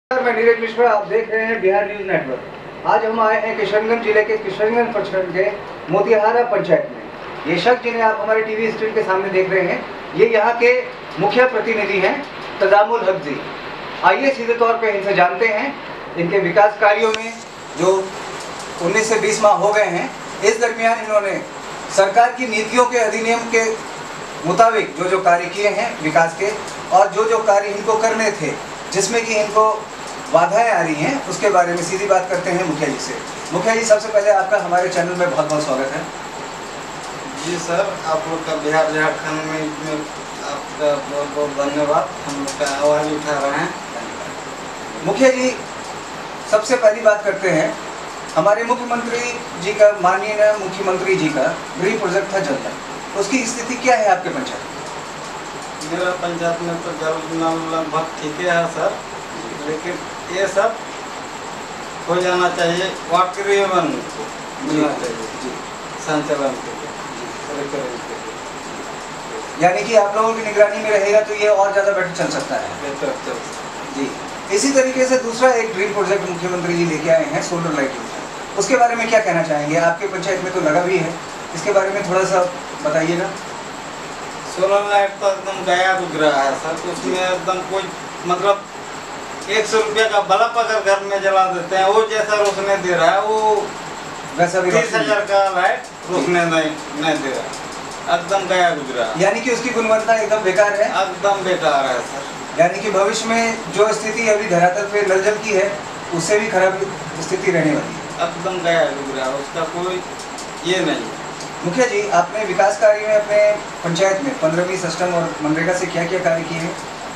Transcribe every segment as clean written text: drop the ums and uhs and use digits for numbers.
मैं नीरज मिश्रा, आप देख रहे हैं बिहार न्यूज नेटवर्क। आज हम आए हैं किशनगंज जिले के किशनगंज प्रखंड के मोतिहारा पंचायत में। ये शख्स जिन्हें आप हमारे टीवी स्क्रीन के सामने देख रहे हैं, ये यहाँ के मुखिया प्रतिनिधि हैं तजामुल हक जी। आइए सीधे तौर पे इनसे जानते हैं इनके विकास कार्यों में जो 19 से 20 माह हो गए हैं, इस दरमियान इन्होंने सरकार की नीतियों के अधिनियम के मुताबिक जो कार्य किए हैं विकास के, और जो कार्य इनको करने थे जिसमें कि इनको बाधाएं आ रही हैं, उसके बारे में सीधी बात करते हैं मुखिया जी से। मुखिया जी, सबसे पहले आपका हमारे चैनल में बहुत बहुत स्वागत है। जी सर, आप लोग का बिहार झारखंड में आपका बहुत बहुत धन्यवाद। हम लोग का आवाज़ उठा रहे हैं। मुखिया जी, सबसे पहली बात करते हैं, हमारे मुख्यमंत्री जी का, माननीय मुख्यमंत्री जी का गृह प्रोजेक्ट था जल, उसकी स्थिति क्या है आपके पंचायत? मेरा पंचायत में तो जल नल लगभग ठीक है सर, लेकिन ये सब हो जाना चाहिए, वाटरीवन मिलना चाहिए संचालन के लिए। यानी कि आप लोगों की निगरानी में रहेगा तो ये और ज़्यादा बेटर चल सकता है। बेहतर चल जी। इसी तरीके से दूसरा एक ड्रीम प्रोजेक्ट मुख्यमंत्री जी लेके आए हैं, सोलर लाइट योजना, उसके बारे में क्या कहना चाहेंगे? आपके पंचायत में तो लगा भी है, इसके बारे में थोड़ा सा बताइएगा। सोलर लाइट तो एकदम गया गुजरा है सर, उसमें एकदम कोई मतलब 100 रुपये का बल्ब अगर घर में जला देते हैं, वो जैसा रोशनी दे रहा है वो वैसा भी 30,000 का लाइट रोशनी नहीं दे रहा है, एकदम गया गुजरा। यानी कि उसकी गुणवत्ता एकदम बेकार है। एकदम बेकार है सर। यानी कि भविष्य में जो स्थिति अभी धरातल पे नल जल की है, उससे भी खराब स्थिति रहने वाली है। एकदम गया गुजरा, उसका कोई ये नहीं। मुखिया जी, आपने विकास कार्य में अपने पंचायत में 15वीं सिस्टम और मनरेगा से क्या क्या कार्य किए हैं?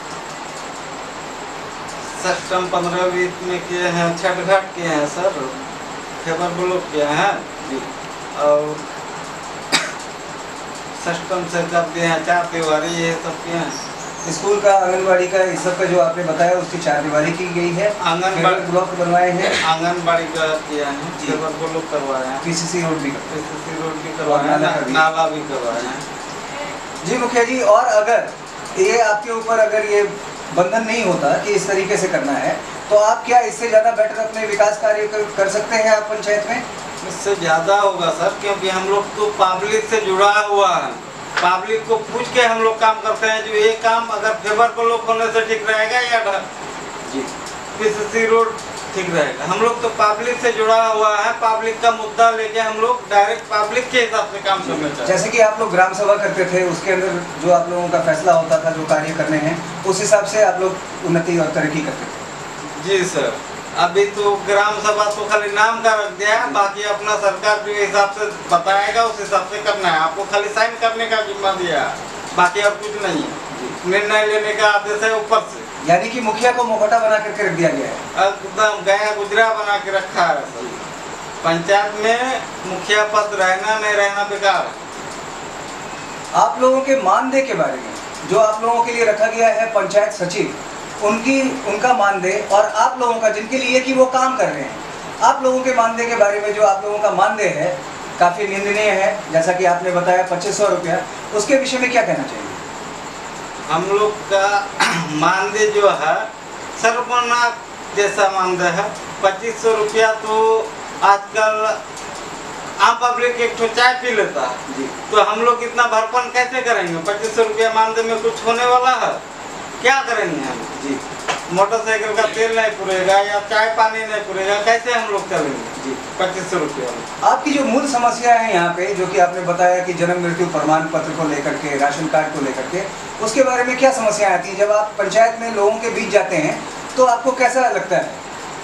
सिस्टम 15वीं में किए हैं, छठ घाट किए हैं सर, फेबर ब्लॉक किए हैं जी, और सिस्टम से कर दिए हैं 4 दीवारी, ये सब किए हैं। स्कूल का, आंगनबाड़ी का, इस सब का जो आपने बताया उसकी 4 दीवारी की गई है। आंगनबाड़ी ब्लॉक बनवाए हैं, आंगनबाड़ी का किया है, फेबर ब्लॉक करवाए हैं, पीसीसी रोड भी करवाए हैं, नाला भी करवाए हैं। जी मुखिया जी, और अगर ये आपके ऊपर अगर ये बंधन नहीं होता कि इस तरीके से करना है, तो आप क्या इससे ज़्यादा बेटर अपने विकास कार्य कर सकते हैं आप पंचायत में? इससे ज़्यादा होगा सर, क्योंकि हम लोग तो पब्लिक से जुड़ा हुआ है, पब्लिक को पूछ के हम लोग काम करते हैं। जो ये काम अगर फेबर ब्लॉक होने से ठीक रहेगा या जी पीसीसी रोड ठीक रहेगा, हम लोग तो पब्लिक से जुड़ा हुआ है, पब्लिक का मुद्दा लेके हम लोग डायरेक्ट पब्लिक के हिसाब से काम करना चाहिए। जैसे कि आप लोग ग्राम सभा करते थे, उसके अंदर जो आप लोगों का फैसला होता था जो कार्य करने हैं, उस हिसाब से आप लोग उन्नति और तरक्की करते थे। जी सर, अभी तो ग्राम सभा तो खाली नाम का रख दिया है, बाकी अपना सरकार जो हिसाब से बताएगा उस हिसाब से करना है। आपको खाली साइन करने का जिम्मा दिया है, बाकी और कुछ नहीं है। निर्णय लेने का आदेश है ऊपर से। यानी कि मुखिया को मुखौटा बना करके रख दिया गया है, एकदम गया गुजरा बना के रखा है। पंचायत में मुखिया पद रहना नहीं रहना बेकार है। आप लोगों के मानदेय के बारे में जो आप लोगों के लिए रखा गया है पंचायत सचिव, उनका मानदेय और आप लोगों का जिनके लिए कि वो काम कर रहे हैं, आप लोगों के मानदेय के बारे में जो आप लोगों का मानदेय है काफ़ी निंदनीय है, जैसा कि आपने बताया 2500 रुपया, उसके विषय में क्या कहना चाहिए? हम लोग का मानदेय जो है सर्वनाक जैसा मानदेय है। 2500 रुपया तो आजकल आम पब्लिक एक ठो चाय पी लेता है जी, तो हम लोग इतना भरपन कैसे करेंगे? 2500 रुपया मानदेय में कुछ होने वाला है? क्या करेंगे हम जी? मोटरसाइकिल का तेल नहीं पुरेगा या चाय पानी नहीं पुरेगा, कैसे हम लोग चलेंगे जी 2500 रुपया में? आपकी जो मूल समस्या है यहाँ पे, जो कि आपने बताया कि जन्म मृत्यु प्रमाण पत्र को लेकर के, राशन कार्ड को लेकर के, उसके बारे में क्या समस्याएं आती हैं? जब आप पंचायत में लोगों के बीच जाते हैं तो आपको कैसा लगता है?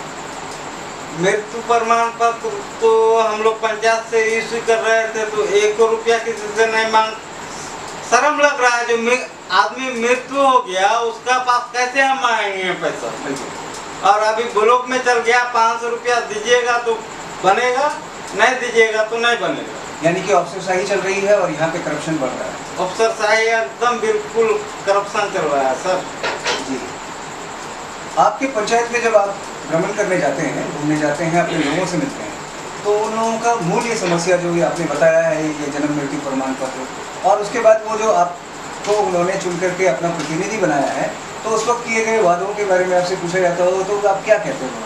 मृत्यु प्रमाण पत्र तो हम लोग पंचायत से इश्यू कर रहे थे, तो 1 रुपया किसी से नहीं मांग, शर्म लग रहा है। जो आदमी मृत्यु हो गया उसका पास कैसे हम आएंगे पैसा? और अभी ब्लॉक में चल गया, 500 रुपया दीजिएगा तो बनेगा, नहीं दीजिएगा तो नहीं बनेगा। यानी कि अफसरशाही चल रही है और यहाँ पे करप्शन बढ़ रहा है। अफसरशाही एकदम बिल्कुल करप्शन चल रहा है सर जी। आपके पंचायत में जब आप भ्रमण करने जाते हैं, घूमने जाते हैं, अपने लोगों से मिलते हैं, तो उन लोगों का मूल ये समस्या जो भी आपने बताया है, ये जन्म मृत्यु प्रमाण पत्र, और उसके बाद वो जो आपको उन्होंने चुन करके अपना प्रतिनिधि बनाया है, तो तो उस वक्त किए गए वादों के बारे में आपसे पूछा जाता हो तो आप क्या कहते हो?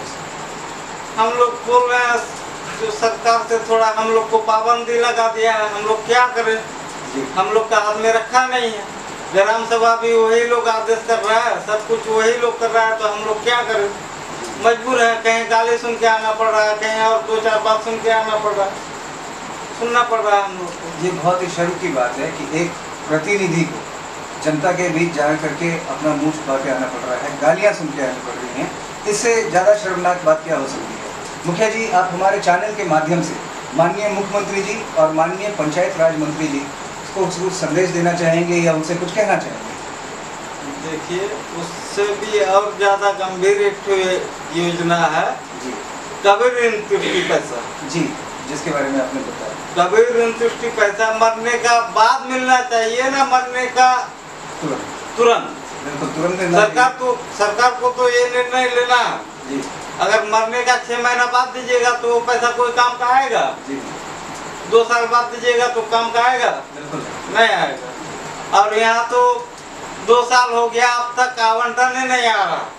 हम लोग बोल रहे हैं जो सरकार से थोड़ा हम लोग को पाबंदी लगा दिया है, हम लोग क्या करें? हम लोग का हाथ में रखा नहीं है। ग्राम सभा भी वही लोग आदेश कर रहा है, सब कुछ वही लोग कर रहा है, तो हम लोग क्या करें? मजबूर है, कहीं गाली सुन के आना पड़ रहा है, कहीं और 2-4 बात सुन के आना पड़ रहा है, सुनना पड़ रहा है हम लोग को। ये बहुत ही शर्म की बात है कि एक प्रतिनिधि को जनता के बीच जा करके अपना मुंह छुपा के आना पड़ रहा है, गालियां सुन के आनी पड़ रही हैं। इससे ज़्यादा शर्मनाक बात क्या हो सकती है? मुखिया जी, आप हमारे चैनल के माध्यम से माननीय मुख्यमंत्री जी और माननीय पंचायत राज मंत्री जी को कुछ संदेश देना चाहेंगे या उनसे कुछ कहना चाहेंगे? देखिए, उससे भी और ज़्यादा गंभीर एक योजना है जी, कबीर ऋण तुष्टि पैसा। जी, जिसके बारे में आपने बताया। कबीर ऋण तुष्टि पैसा मरने का बाद मिलना चाहिए ना, मरने का तुरंत। बिल्कुल तुरंत। सरकार को तो ये निर्णय लेना जी, अगर मरने का 6 महीना बाद दीजिएगा तो वो पैसा कोई काम का आएगा? जी, 2 साल बाद दीजिएगा तो काम का आएगा? बिल्कुल नहीं आएगा। और यहाँ तो 2 साल हो गया, अब तक आवंटन ही नहीं आ रहा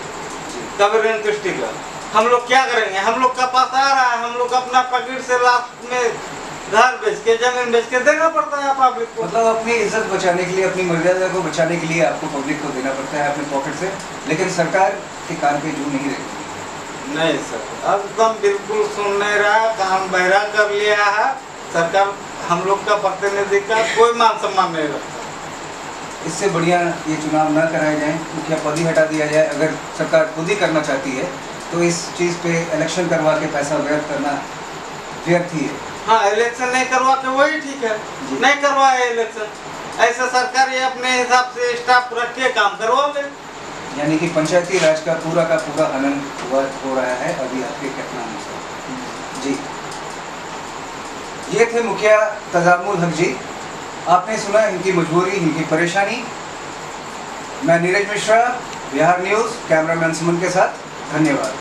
कबीर ऋण तुष्टि का। हम लोग क्या करेंगे? हम लोग का पास आ रहा है, हम लोग अपना पॉकेट से लास्ट में घर बेच के, जमीन बेच के देना पड़ता है पब्लिक को। मतलब अपनी इज्जत बचाने के लिए, अपनी मर्यादा को बचाने के लिए आपको पब्लिक को देना पड़ता है अपने पॉकेट से, लेकिन सरकार के कान पे जू नहीं रहती। नहीं सर, एकदम बिल्कुल सुन नहीं रहा, कान बहरा कर लिया है सरकार। हम लोग का प्रतिनिधि का कोई मान सम्मान नहीं रखता। इससे बढ़िया ये चुनाव न कराए जाएं, मुखिया पद ही हटा दिया जाए। अगर सरकार खुद ही करना चाहती है तो इस चीज़ पे इलेक्शन करवा के पैसा व्यर्थ करना व्यर्थ ही है। हाँ, इलेक्शन नहीं करवा के वही ठीक है, नहीं करवाए इलेक्शन। ऐसा सरकार ये अपने हिसाब से स्टाफ रख के काम करवा ले। यानी कि पंचायती राज का पूरा हनन हो रहा है अभी आपके कहना। जी, ये थे मुखिया तजामुल हक जी। आपने सुना इनकी मजबूरी, इनकी परेशानी। मैं नीरज मिश्रा, बिहार न्यूज़, कैमरामैन सुमन के साथ। धन्यवाद।